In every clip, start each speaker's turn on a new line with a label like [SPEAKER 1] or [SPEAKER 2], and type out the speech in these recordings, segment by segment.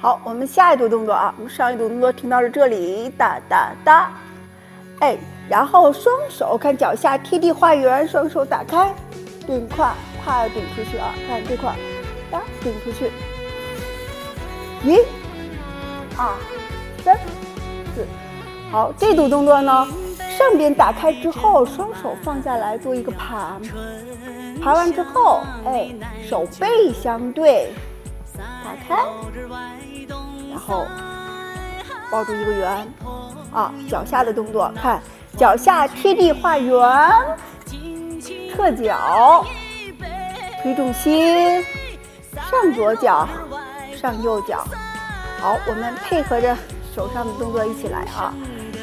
[SPEAKER 1] 好，我们下一组动作啊，我们上一组动作停到了这里，哒哒哒，哎，然后双手看脚下贴地画圆，双手打开，顶胯，胯要顶出去啊，看这块，哒，顶出去，1、2、3、4，好，这组动作呢，上边打开之后，双手放下来做一个盘，盘完之后，哎，手背相对，打开。然后抱住一个圆啊，脚下的动作，看脚下贴地画圆，侧脚，推重心，上左脚，上右脚。好，我们配合着手上的动作一起来啊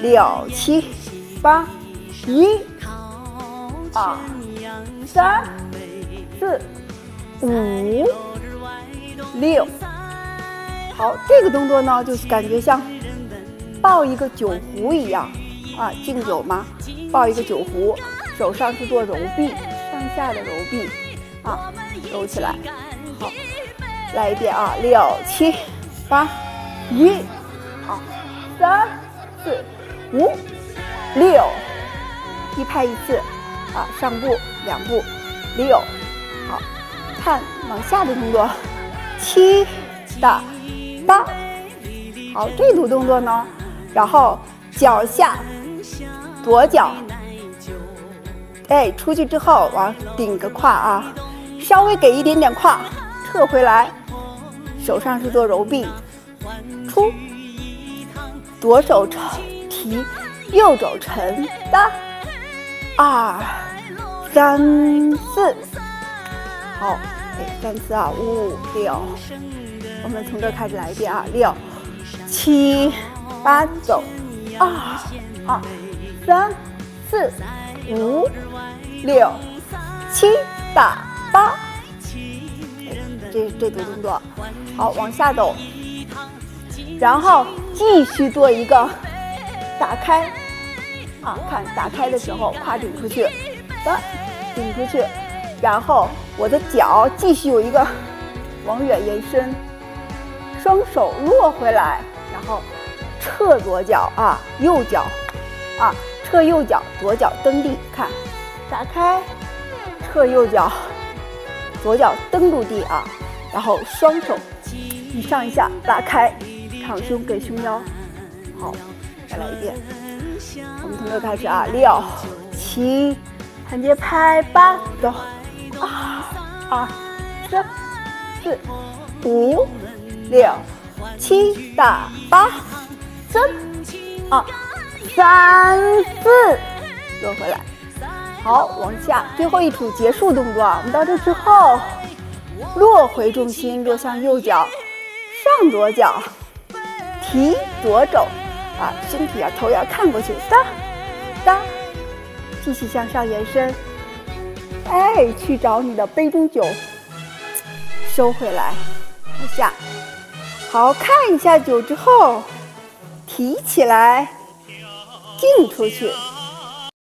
[SPEAKER 1] ，6、7、8、1、2、3、4、5、6。好，这个动作呢，就是感觉像抱一个酒壶一样啊，敬酒嘛，抱一个酒壶，手上是做揉臂，上下的揉臂啊，揉起来。好，来一遍啊，6、7、8、1、2、3、4、5、6，一拍一次啊，上步2步，6，好，看往下的动作，7、8。好，这组动作呢，然后脚下左脚，哎，出去之后往顶个胯啊，稍微给一点点胯，撤回来，手上是做揉臂，出，左手提，右手沉，3、2、3、4，好，哎，3次啊，5、6。我们从这开始来一遍啊，6、7、8，走，2、3、4、5、6、7、8，这组动作，好，往下走，然后继续做一个打开，啊，看打开的时候，胯顶出去，顶出去，然后我的脚继续有一个往远延伸。双手落回来，然后撤左脚啊，右脚啊，撤右脚，左脚蹬地，看，打开，撤右脚，左脚蹬住地啊，然后双手一上一下拉开，敞胸给胸腰。好，再来一遍。我们从这开始啊，6、7，盘节拍，8，走，2、3、4、5、6、7、8，3、2、3、4，落回来。好，往下，最后一组结束动作啊。我们到这之后，落回重心，落向右脚，上左脚，提左肘啊，身体啊，头要看过去，哒，继续向上延伸，哎，去找你的杯中酒，收回来，往下。好，看一下酒之后，提起来，敬出去。